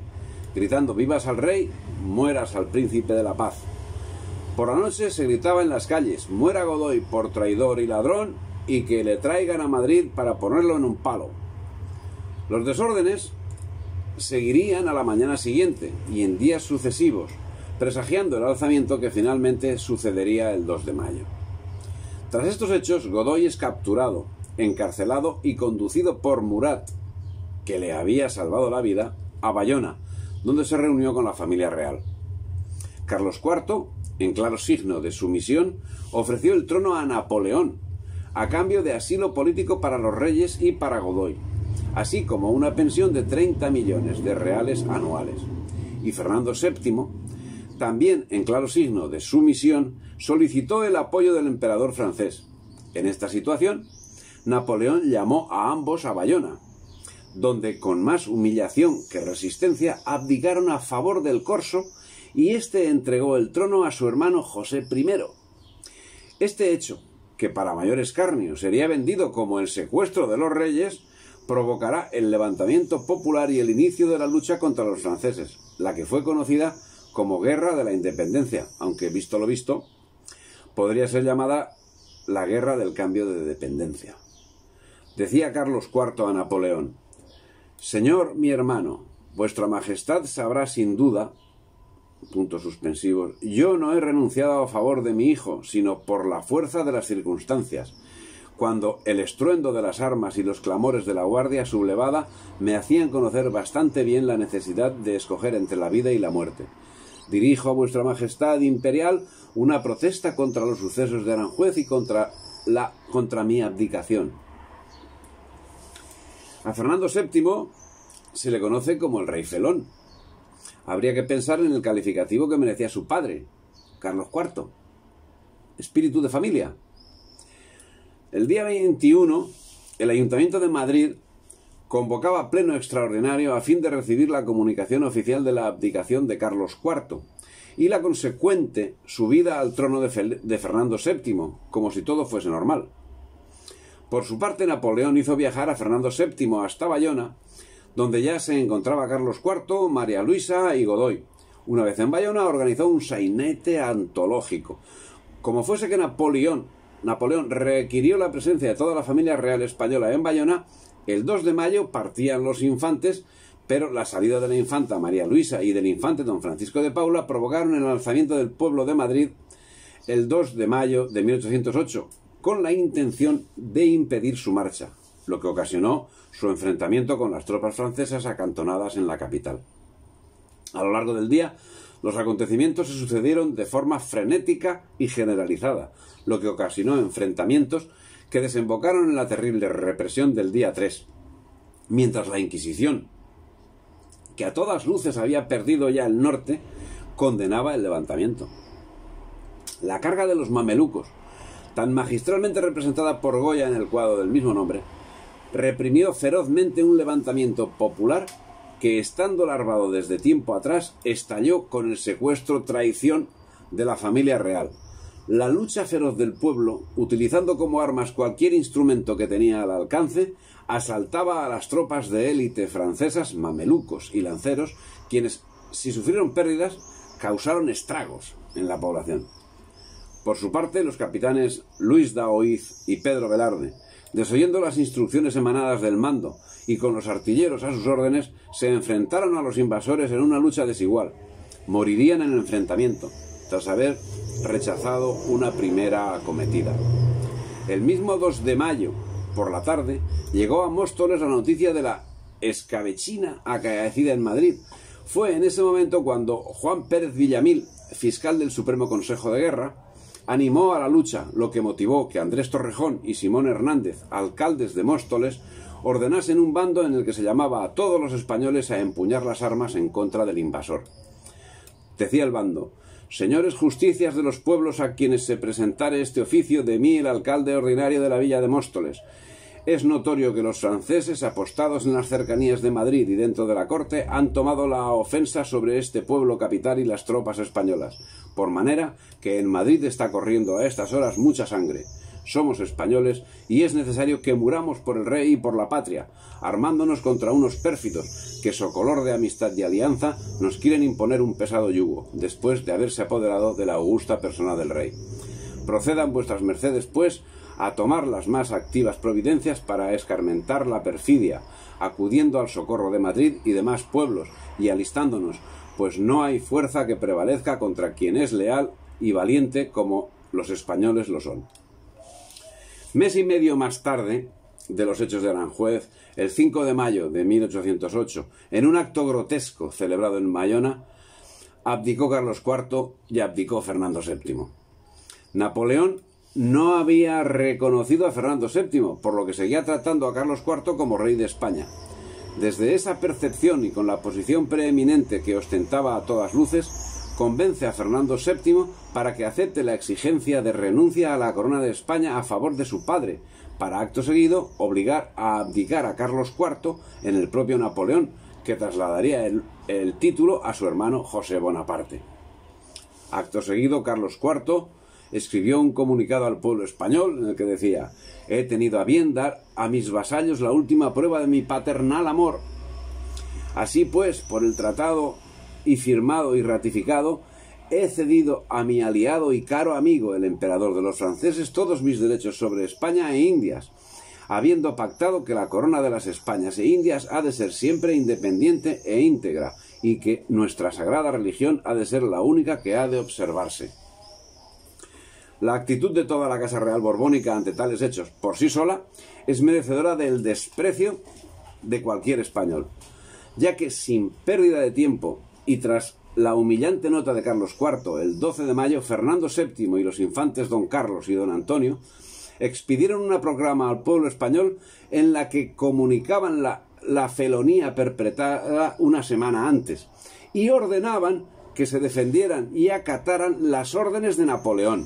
gritando vivas al rey, mueras al príncipe de la paz. Por la noche se gritaba en las calles, muera Godoy por traidor y ladrón, y que le traigan a Madrid para ponerlo en un palo. Los desórdenes seguirían a la mañana siguiente y en días sucesivos, presagiando el alzamiento que finalmente sucedería el dos de mayo. Tras estos hechos, Godoy es capturado, encarcelado y conducido por Murat, que le había salvado la vida, a Bayona, donde se reunió con la familia real. Carlos cuarto, en claro signo de sumisión, ofreció el trono a Napoleón, a cambio de asilo político para los reyes y para Godoy, así como una pensión de treinta millones de reales anuales. Y Fernando séptimo, también en claro signo de sumisión, solicitó el apoyo del emperador francés. En esta situación, Napoleón llamó a ambos a Bayona, donde con más humillación que resistencia abdicaron a favor del corso y éste entregó el trono a su hermano José primero. Este hecho, que para mayor escarnio sería vendido como el secuestro de los reyes, provocará el levantamiento popular y el inicio de la lucha contra los franceses, la que fue conocida como Guerra de la Independencia, aunque visto lo visto, podría ser llamada la Guerra del Cambio de Dependencia. Decía Carlos cuarto a Napoleón: «Señor mi hermano, vuestra majestad sabrá sin duda, puntos suspensivos, yo no he renunciado a favor de mi hijo, sino por la fuerza de las circunstancias, cuando el estruendo de las armas y los clamores de la guardia sublevada me hacían conocer bastante bien la necesidad de escoger entre la vida y la muerte. Dirijo a vuestra majestad imperial una protesta contra los sucesos de Aranjuez y contra, la, contra mi abdicación». A Fernando séptimo se le conoce como el rey felón. Habría que pensar en el calificativo que merecía su padre, Carlos cuarto. Espíritu de familia. El día veintiuno, el Ayuntamiento de Madrid convocaba pleno extraordinario a fin de recibir la comunicación oficial de la abdicación de Carlos cuarto y la consecuente subida al trono de, Fel de Fernando séptimo, como si todo fuese normal. Por su parte, Napoleón hizo viajar a Fernando séptimo hasta Bayona, donde ya se encontraba Carlos cuarto, María Luisa y Godoy. Una vez en Bayona organizó un sainete antológico. Como fuese que Napoleón, Napoleón requirió la presencia de toda la familia real española en Bayona, el dos de mayo partían los infantes, pero la salida de la infanta María Luisa y del infante don Francisco de Paula provocaron el alzamiento del pueblo de Madrid el dos de mayo de mil ochocientos ocho, con la intención de impedir su marcha, lo que ocasionó su enfrentamiento con las tropas francesas acantonadas en la capital. A lo largo del día, los acontecimientos se sucedieron de forma frenética y generalizada, lo que ocasionó enfrentamientos que desembocaron en la terrible represión del día tres, mientras la Inquisición, que a todas luces había perdido ya el norte, condenaba el levantamiento. La carga de los mamelucos, tan magistralmente representada por Goya en el cuadro del mismo nombre, reprimió ferozmente un levantamiento popular que, estando larvado desde tiempo atrás, estalló con el secuestro traición de la familia real. La lucha feroz del pueblo, utilizando como armas cualquier instrumento que tenía al alcance, asaltaba a las tropas de élite francesas, mamelucos y lanceros, quienes, si sufrieron pérdidas, causaron estragos en la población. Por su parte, los capitanes Luis Daoiz y Pedro Velarde, desoyendo las instrucciones emanadas del mando y con los artilleros a sus órdenes, se enfrentaron a los invasores en una lucha desigual. Morirían en el enfrentamiento, tras haber rechazado una primera acometida. El mismo dos de mayo, por la tarde, llegó a Móstoles la noticia de la escabechina acaecida en Madrid. Fue en ese momento cuando Juan Pérez Villamil, fiscal del Supremo Consejo de Guerra, animó a la lucha, lo que motivó que Andrés Torrejón y Simón Hernández, alcaldes de Móstoles, ordenasen un bando en el que se llamaba a todos los españoles a empuñar las armas en contra del invasor. Decía el bando: «Señores justicias de los pueblos a quienes se presentare este oficio, de mí, el alcalde ordinario de la villa de Móstoles, es notorio que los franceses, apostados en las cercanías de Madrid y dentro de la corte, han tomado la ofensa sobre este pueblo capital y las tropas españolas, por manera que en Madrid está corriendo a estas horas mucha sangre. somos españoles y es necesario que muramos por el rey y por la patria, armándonos contra unos pérfidos que, socolor de amistad y alianza, nos quieren imponer un pesado yugo, después de haberse apoderado de la augusta persona del rey. Procedan vuestras mercedes, pues, a tomar las más activas providencias para escarmentar la perfidia, acudiendo al socorro de Madrid y demás pueblos, y alistándonos, pues no hay fuerza que prevalezca contra quien es leal y valiente como los españoles lo son. Mes y medio más tarde de los hechos de Aranjuez, el cinco de mayo de mil ochocientos ocho, en un acto grotesco celebrado en Bayona, abdicó Carlos cuarto y abdicó Fernando séptimo. Napoleón no había reconocido a Fernando séptimo, por lo que seguía tratando a Carlos cuarto como rey de España. Desde esa percepción y con la posición preeminente que ostentaba a todas luces, convence a Fernando séptimo para que acepte la exigencia de renuncia a la corona de España a favor de su padre, para acto seguido obligar a abdicar a Carlos cuarto en el propio Napoleón, que trasladaría el, el título a su hermano José Bonaparte. Acto seguido, Carlos cuarto escribió un comunicado al pueblo español en el que decía: he tenido a bien dar a mis vasallos la última prueba de mi paternal amor. Así pues, por el tratado y firmado y ratificado, he cedido a mi aliado y caro amigo, el emperador de los franceses, todos mis derechos sobre España e Indias, habiendo pactado que la corona de las Españas e Indias ha de ser siempre independiente e íntegra, y que nuestra sagrada religión ha de ser la única que ha de observarse. La actitud de toda la Casa Real Borbónica ante tales hechos, por sí sola, es merecedora del desprecio de cualquier español, ya que sin pérdida de tiempo y tras la humillante nota de Carlos cuarto, el doce de mayo, Fernando séptimo y los infantes don Carlos y don Antonio expidieron una proclama al pueblo español en la que comunicaban la, la felonía perpetrada una semana antes y ordenaban que se defendieran y acataran las órdenes de Napoleón.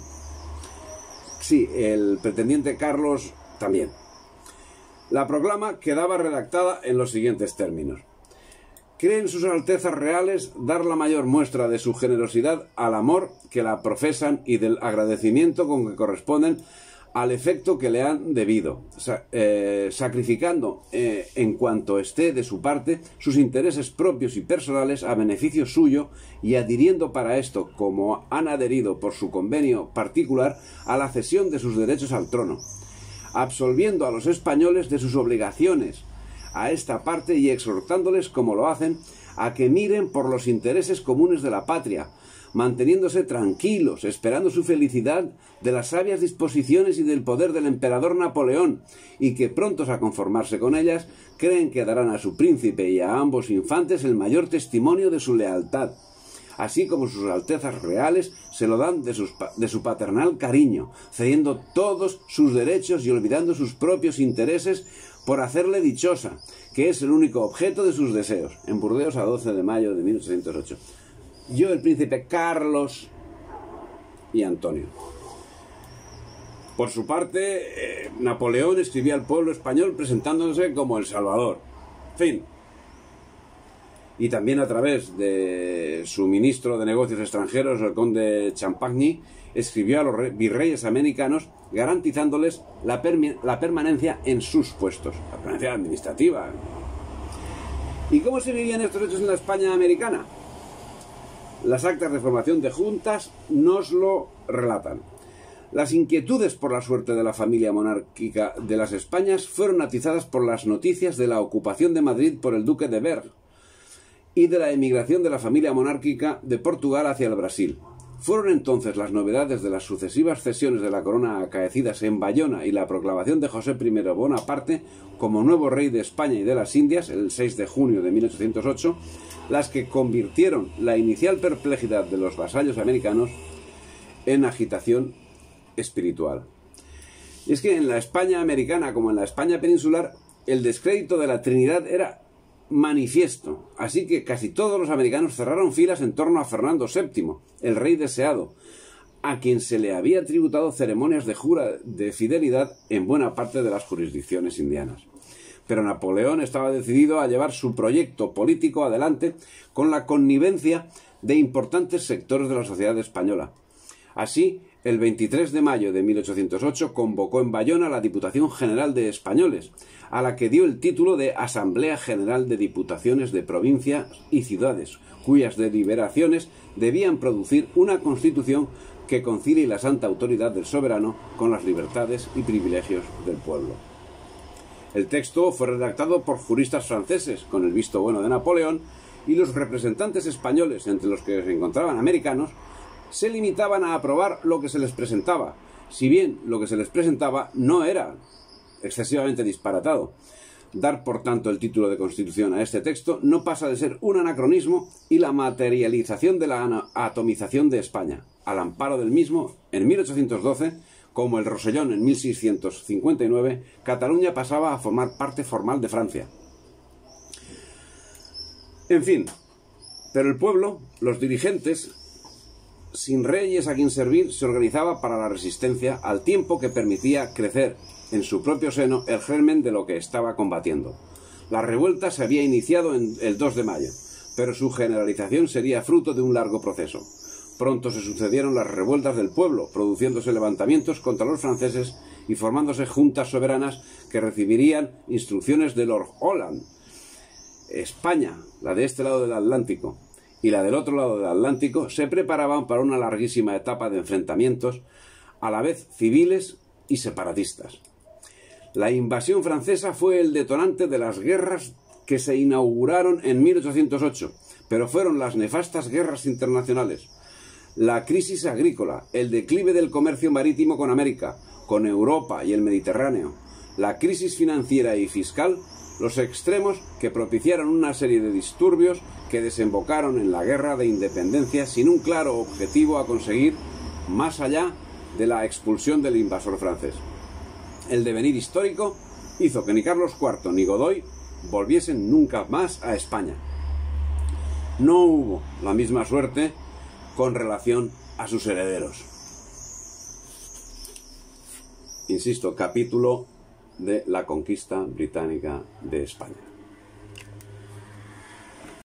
Sí, el pretendiente Carlos también. La proclama quedaba redactada en los siguientes términos: creen sus altezas reales dar la mayor muestra de su generosidad al amor que la profesan y del agradecimiento con que corresponden al efecto que le han debido, sa eh, sacrificando eh, en cuanto esté de su parte sus intereses propios y personales a beneficio suyo y adhiriendo para esto, como han adherido por su convenio particular, a la cesión de sus derechos al trono, absolviendo a los españoles de sus obligaciones a esta parte y exhortándoles, como lo hacen, a que miren por los intereses comunes de la patria, manteniéndose tranquilos, esperando su felicidad de las sabias disposiciones y del poder del emperador Napoleón, y que prontos a conformarse con ellas, creen que darán a su príncipe y a ambos infantes el mayor testimonio de su lealtad, así como sus altezas reales se lo dan de, sus, de su paternal cariño, cediendo todos sus derechos y olvidando sus propios intereses por hacerle dichosa, que es el único objeto de sus deseos. En Burdeos, a doce de mayo de mil ochocientos ocho. Yo, el príncipe Carlos y Antonio. Por su parte, eh, Napoleón escribía al pueblo español presentándose como el Salvador. Fin. Y también a través de su ministro de Negocios Extranjeros, el conde Champagny, escribió a los virreyes americanos garantizándoles la, la permanencia en sus puestos, la permanencia administrativa. ¿Y cómo se vivían estos hechos en la España americana? Las actas de formación de juntas nos lo relatan. Las inquietudes por la suerte de la familia monárquica de las Españas fueron atizadas por las noticias de la ocupación de Madrid por el duque de Berg y de la emigración de la familia monárquica de Portugal hacia el Brasil. Fueron entonces las novedades de las sucesivas cesiones de la corona acaecidas en Bayona y la proclamación de José primero Bonaparte como nuevo rey de España y de las Indias, el seis de junio de mil ochocientos ocho, las que convirtieron la inicial perplejidad de los vasallos americanos en agitación espiritual. Y es que en la España americana como en la España peninsular el descrédito de la Trinidad era manifiesto, así que casi todos los americanos cerraron filas en torno a Fernando séptimo, el rey deseado, a quien se le había tributado ceremonias de jura de fidelidad en buena parte de las jurisdicciones indianas. Pero Napoleón estaba decidido a llevar su proyecto político adelante con la connivencia de importantes sectores de la sociedad española, Así, el veintitrés de mayo de mil ochocientos ocho convocó en Bayona la Diputación General de Españoles, a la que dio el título de Asamblea General de Diputaciones de Provincias y Ciudades, cuyas deliberaciones debían producir una Constitución que concilie la santa autoridad del soberano con las libertades y privilegios del pueblo. El texto fue redactado por juristas franceses, con el visto bueno de Napoleón, y los representantes españoles, entre los que se encontraban americanos, se limitaban a aprobar lo que se les presentaba, si bien lo que se les presentaba no era excesivamente disparatado. Dar, por tanto, el título de Constitución a este texto no pasa de ser un anacronismo y la materialización de la atomización de España. Al amparo del mismo, en mil ochocientos doce, como el Rosellón en mil seiscientos cincuenta y nueve, Cataluña pasaba a formar parte formal de Francia. En fin, pero el pueblo, los dirigentes, sin reyes a quien servir, se organizaba para la resistencia al tiempo que permitía crecer en su propio seno el germen de lo que estaba combatiendo. La revuelta se había iniciado en el dos de mayo, pero su generalización sería fruto de un largo proceso. Pronto se sucedieron las revueltas del pueblo, produciéndose levantamientos contra los franceses y formándose juntas soberanas que recibirían instrucciones de Lord Holland. España, la de este lado del Atlántico, y la del otro lado del Atlántico, se preparaban para una larguísima etapa de enfrentamientos, a la vez civiles y separatistas. La invasión francesa fue el detonante de las guerras que se inauguraron en mil ochocientos ocho, pero fueron las nefastas guerras internacionales, la crisis agrícola, el declive del comercio marítimo con América, con Europa y el Mediterráneo, la crisis financiera y fiscal, los extremos que propiciaron una serie de disturbios que desembocaron en la guerra de independencia sin un claro objetivo a conseguir más allá de la expulsión del invasor francés. El devenir histórico hizo que ni Carlos cuarto ni Godoy volviesen nunca más a España. No hubo la misma suerte con relación a sus herederos. Insisto, capítulo de la conquista británica de España.